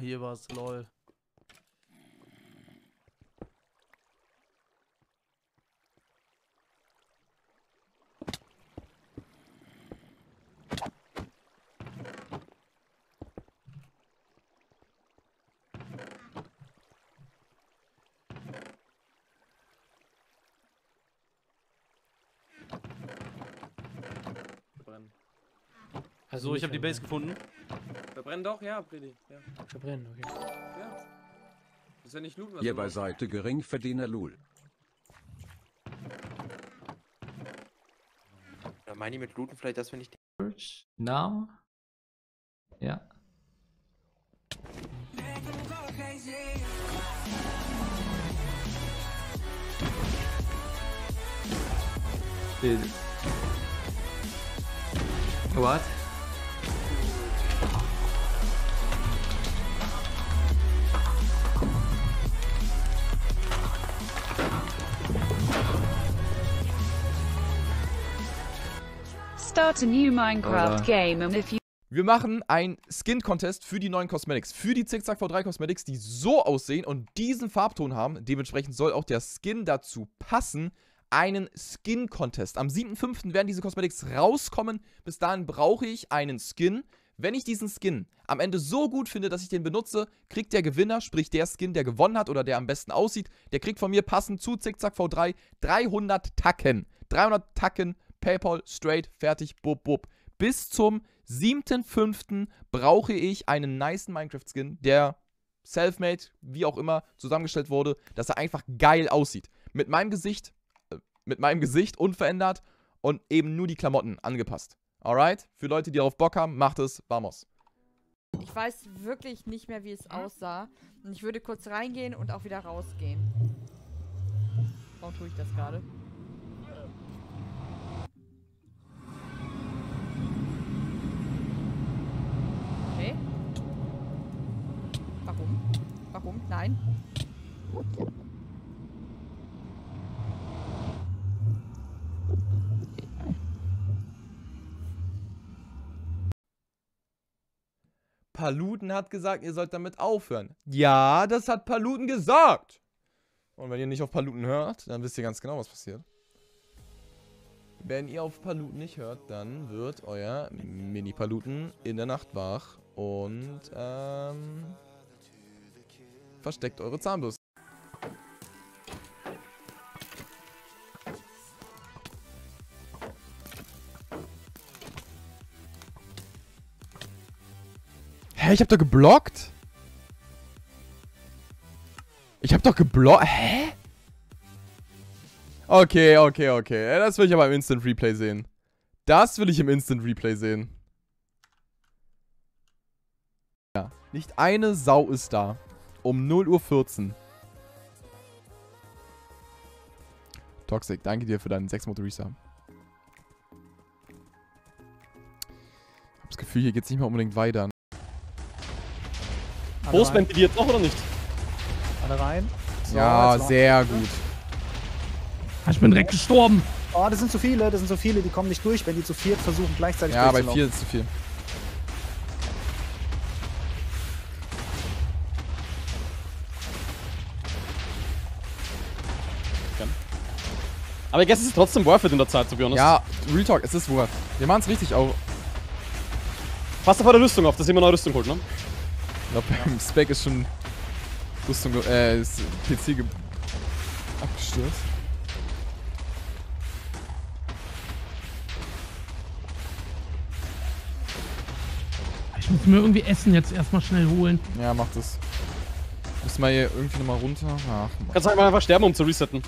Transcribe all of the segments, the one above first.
hier war's, lol. Verbrennen. So, ich habe die Base gefunden. Verbrennen doch, ja, Bredi. Ja. Verbrennen, okay. Ja. Das ist ja nicht Loot, was Hier du machst. beiseite Geringverdiener Lul. Ja, meine ich mit Looten vielleicht, dass wir nicht. Now? Ja. What? Start a new Minecraft game and if you Wir machen einen Skin-Contest für die neuen Cosmetics. Für die Zickzack V3 Cosmetics, die so aussehen und diesen Farbton haben. Dementsprechend soll auch der Skin dazu passen. Einen Skin-Contest. Am 7.5. werden diese Cosmetics rauskommen. Bis dahin brauche ich einen Skin. Wenn ich diesen Skin am Ende so gut finde, dass ich den benutze, kriegt der Gewinner, sprich der Skin, der gewonnen hat oder der am besten aussieht, der kriegt von mir passend zu Zickzack V3 300 Tacken. 300 Tacken, PayPal, straight, fertig, bub, bub. Bis zum 7.5. brauche ich einen nicen Minecraft-Skin, der selfmade, wie auch immer, zusammengestellt wurde, dass er einfach geil aussieht. Mit meinem Gesicht unverändert und eben nur die Klamotten angepasst. Alright? Für Leute, die darauf Bock haben, macht es. Vamos. Ich weiß wirklich nicht mehr, wie es aussah. Und ich würde kurz reingehen und auch wieder rausgehen. Warum tue ich das gerade? Okay. Warum? Warum? Nein. Paluten hat gesagt, ihr sollt damit aufhören. Ja, das hat Paluten gesagt. Und wenn ihr nicht auf Paluten hört, dann wisst ihr ganz genau, was passiert. Wenn ihr auf Paluten nicht hört, dann wird euer Mini-Paluten in der Nacht wach und versteckt eure Zahnbürste. Hä, ich hab doch geblockt? Ich hab doch geblockt. Hä? Okay. Das will ich aber im Instant Replay sehen. Das will ich im Instant Replay sehen. Ja, nicht eine Sau ist da. Um 0:14 Uhr. Toxic, danke dir für deinen 6 Monate Resub. Ich hab das Gefühl, hier geht's nicht mehr unbedingt weiter. Postman die jetzt noch oder nicht? Alle rein. So, ja, sehr gut. Ich bin direkt gestorben. Oh, das sind zu viele, die kommen nicht durch, wenn die zu viert versuchen gleichzeitig Ja, bei durchzulaufen. 4 ist zu viel. Aber ich guess, es ist trotzdem worth it in der Zeit, to be honest. Ja, Real Talk, es ist worth. Wir machen es richtig auch. Passt auf eure Rüstung auf, dass ihr immer neue Rüstung holt, ne? Ich glaube, beim Spec ist schon Rüstung, ist PC abgestürzt. Ich muss mir irgendwie Essen jetzt erstmal schnell holen. Ja, macht es. Müssen wir hier irgendwie nochmal runter. Ach, Kannst du einfach sterben, um zu resetten.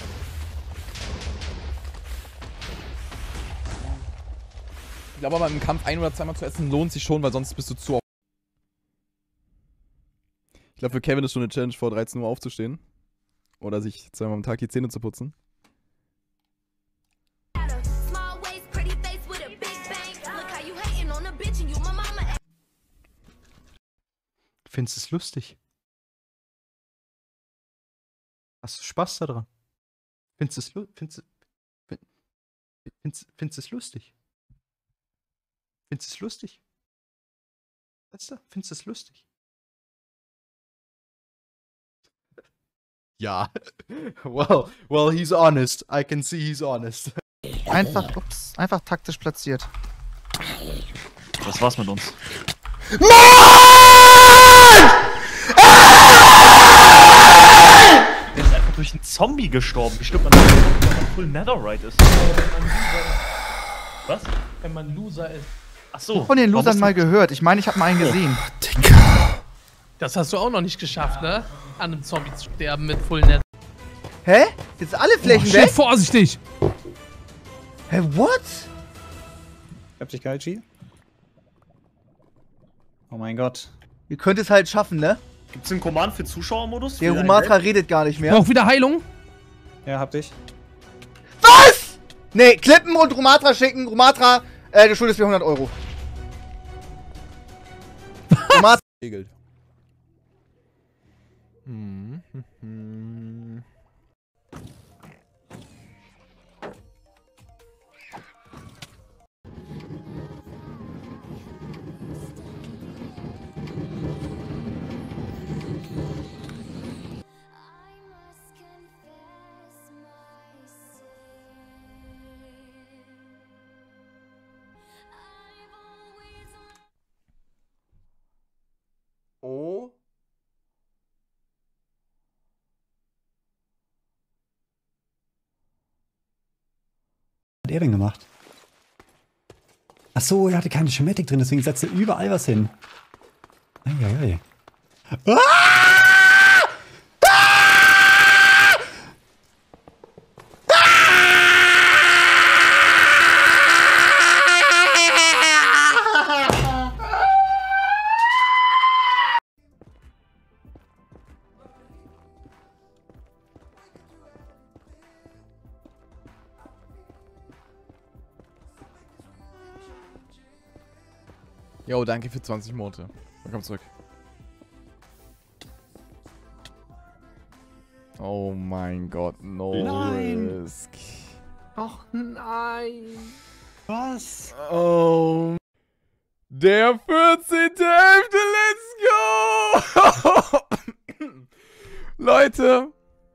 Ich glaube aber im Kampf ein- oder zweimal zu essen lohnt sich schon, weil sonst bist du zu oft. Ich glaube, für Kevin ist schon eine Challenge, vor 13 Uhr aufzustehen. Oder sich zweimal am Tag die Zähne zu putzen. Findest du es lustig? Hast du Spaß daran? Findest du es lustig? Findest du es lustig? Weißt du? Findest du es lustig? Ja. Well, he's honest. I can see he's honest. Einfach, ups, einfach taktisch platziert. Was war's mit uns? Der ist einfach durch einen Zombie gestorben. Bestimmt, weil man Full Netherite ist. Was? Wenn man Loser ist. Achso. Von den Losern mal gehört. Ich meine, ich habe mal einen gesehen. Das hast du auch noch nicht geschafft, ne? An einem Zombie zu sterben mit Full Net. Hä? Jetzt alle Flächen Shit, weg? vorsichtig! Hä, what? Hab dich geil, G? Oh mein Gott. Ihr könnt es halt schaffen, ne? Gibt's einen Command für Zuschauermodus? Der Rumatra redet gar nicht mehr. Braucht wieder Heilung? Ja, hab dich. Was? Nee, klippen und Rumatra schicken. Rumatra, du schuldest mir 100 Euro. Rumatra. Regelt. Oh. Was hat er denn gemacht? Achso, er hatte keine Schematik drin, deswegen setzt er überall was hin. Eieiei. Jo, danke für 20 Monate. Willkommen zurück. Oh mein Gott, no Nein. risk. Och nein. Was? Oh. Der 14.11. Let's go! Leute.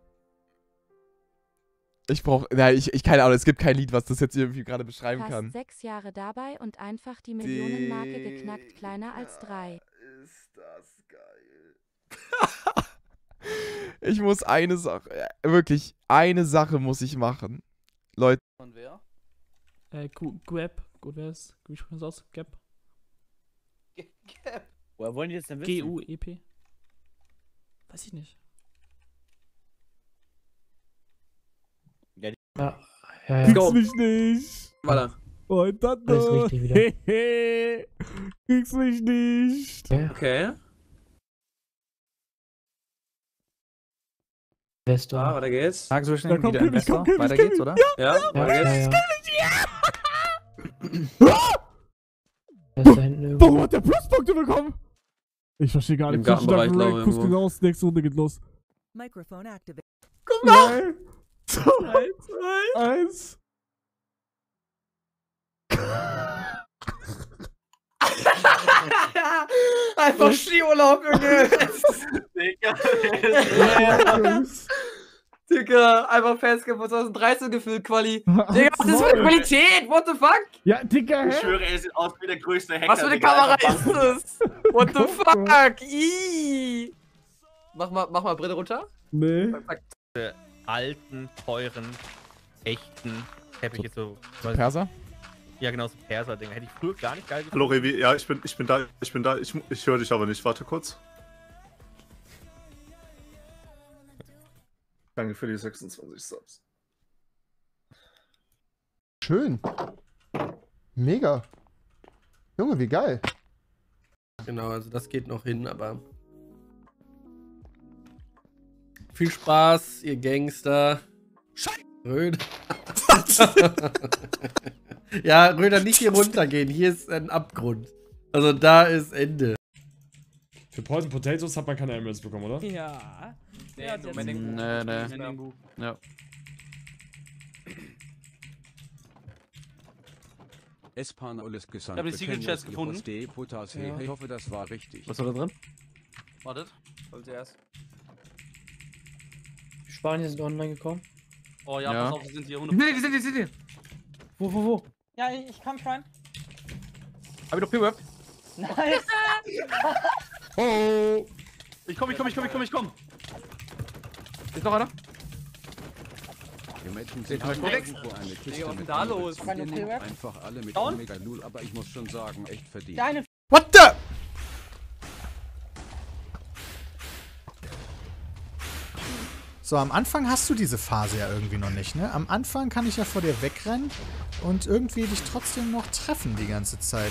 Ich brauch, ich keine Ahnung, es gibt kein Lied, was das jetzt irgendwie gerade beschreiben kann. Fast 6 Jahre dabei und einfach die Millionenmarke geknackt, kleiner als 3. Ist das geil. Ich muss eine Sache, wirklich, eine Sache muss ich machen. Leute. Von wer? Gap. Gut, wer ist? Wie spricht man das aus? Gap. Gap. Woher wollen die das denn wissen? G-U-E-P. Weiß ich nicht. Ja. Kriegst mich nicht. Warte. Oh, dann Alles richtig wieder. Kriegst mich nicht. Okay. Investor. Weiter geht's. Tag so schnell komm, wieder Kim, ich Investor. komm, Kim, Weiter ich komm. geht's, oder? Ja, weiter geht's. Der ist da hinten irgendwo. Warum hat der Pluspunkte bekommen? Ich verstehe gar Im nicht. Gartenbereich, Kuss glaube ich, Kuss irgendwo. raus, nächste Runde geht los. Microphone activated. Komm mal! 3, 2, 1. Einfach Skiurlaub, Junge. Digga, einfach festgefunden, 2013 gefühlt, Quali. Digga, was ist das für eine Qualität? What the fuck? Ja, Digga, hä? Ich schwöre, er sieht aus wie der größte Hacker. Was für eine Kamera ist das? What the fuck? Ih. Mach mal Brille runter. Nee. Alten, teuren, echten Teppiche so. Perser? Ja, genau, so Perser-Dinger. Hätte ich früher gar nicht geil gefunden. Hallo Revi, ja, ich bin da. Ich höre dich aber nicht. Warte kurz. Danke für die 26 Subs. Schön. Mega. Junge, wie geil. Genau, also das geht noch hin, aber... Viel Spaß, ihr Gangster. Röder. Ja, Röder, nicht hier runtergehen. Hier ist ein Abgrund. Also da ist Ende. Für Poison Potatoes hat man keine Emeralds bekommen, oder? Ja. Nee, ja. Espan alles gesandt. Ich habe die Secret Chest gefunden. Ja. Ich hoffe, das war richtig. Was war da drin? Wartet. Wollte erst. Spanier sind online gekommen. Oh ja, pass auf, wir sind hier 100%. Wir sind hier. Wo? Ja, ich komm schon. Hab ich doch P-Web? Nice. Oh. Ich komm. Ist noch einer? Die Menschen Den sind hab ich korrekt. irgendwo eine Kiste Digga, was ist denn mit da los? Skinnen, einfach alle mit Down? Omega Lul, aber ich muss schon sagen, echt verdient. Deine What the? So, am Anfang hast du diese Phase ja irgendwie noch nicht, ne? Am Anfang kann ich ja vor dir wegrennen und irgendwie dich trotzdem noch treffen die ganze Zeit.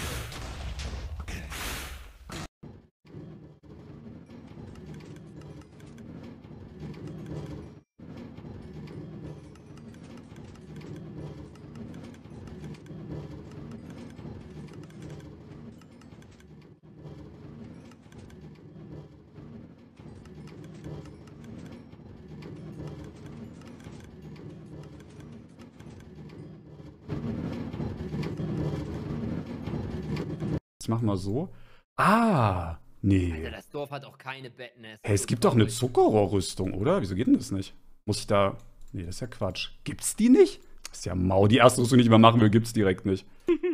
Jetzt machen wir so. Ah, nee. Alter, das Dorf hat auch keine Betten. Hey, es gibt doch eine Zuckerrohrrüstung, oder? Wieso geht denn das nicht? Muss ich da... Nee, das ist ja Quatsch. Gibt's die nicht? Das ist ja mau. Die erste Rüstung, die ich mal machen will, gibt's direkt nicht.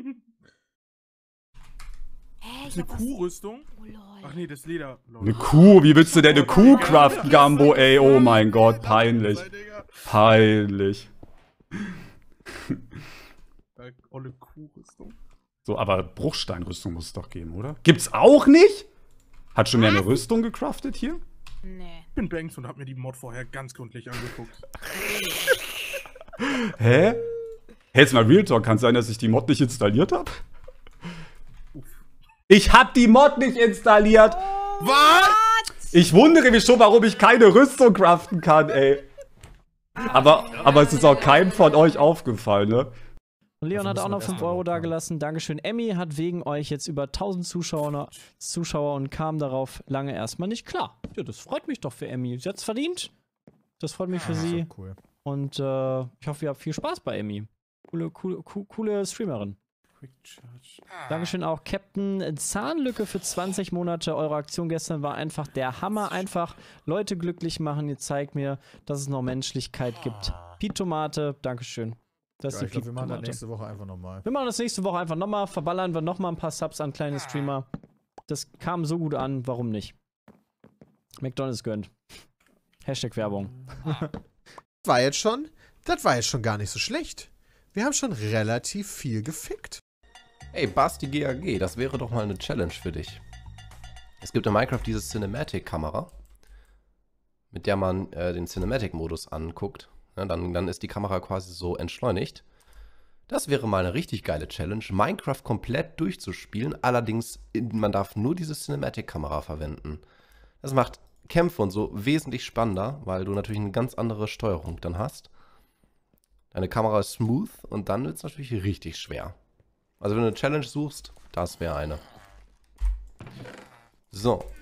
Eine Kuhrüstung? Ach nee, das Leder. Eine Kuh? Wie willst du denn eine Kuh craften, Gambo, ey? Oh mein Gott, peinlich. Peinlich. Olle Kuhrüstung. So, aber Bruchsteinrüstung muss es doch geben, oder? Gibt's auch nicht? Hat schon mehr eine Rüstung gecraftet hier? Nee. Ich bin Banks und hab mir die Mod vorher ganz gründlich angeguckt. Hä? Jetzt mal Real Talk, kann es sein, dass ich die Mod nicht installiert habe? Ich hab die Mod nicht installiert! Was? Ich wundere mich schon, warum ich keine Rüstung craften kann, ey. Aber es ist auch keinem von euch aufgefallen, ne? Und Leon hat auch noch 5 Euro dagelassen. Dankeschön. Emmy hat wegen euch jetzt über 1000 Zuschauer und kam darauf lange erstmal nicht klar. Ja, das freut mich doch für Emmy. Sie hat's verdient. Das freut mich für sie. Cool. Und ich hoffe, ihr habt viel Spaß bei Emmy. Coole Streamerin. Dankeschön auch Captain Zahnlücke für 20 Monate. Eure Aktion gestern war einfach der Hammer. Einfach Leute glücklich machen. Ihr zeigt mir, dass es noch Menschlichkeit gibt. Piet Tomate, Dankeschön. Das ist ich glaube, wir machen das nächste Woche einfach nochmal. Wir machen das nächste Woche einfach nochmal. Verballern wir nochmal ein paar Subs an kleine Streamer. Das kam so gut an, warum nicht? McDonald's gönnt. Hashtag Werbung. Das war jetzt schon gar nicht so schlecht. Wir haben schon relativ viel gefickt. Ey, Basti GAG, das wäre doch mal eine Challenge für dich. Es gibt in Minecraft diese Cinematic-Kamera, mit der man den Cinematic-Modus anguckt. Ja, dann ist die Kamera quasi so entschleunigt. Das wäre mal eine richtig geile Challenge, Minecraft komplett durchzuspielen. Allerdings, man darf nur diese Cinematic-Kamera verwenden. Das macht Kämpfe und so wesentlich spannender, weil du natürlich eine ganz andere Steuerung dann hast. Deine Kamera ist smooth und dann wird es natürlich richtig schwer. Also wenn du eine Challenge suchst, das wäre eine. So,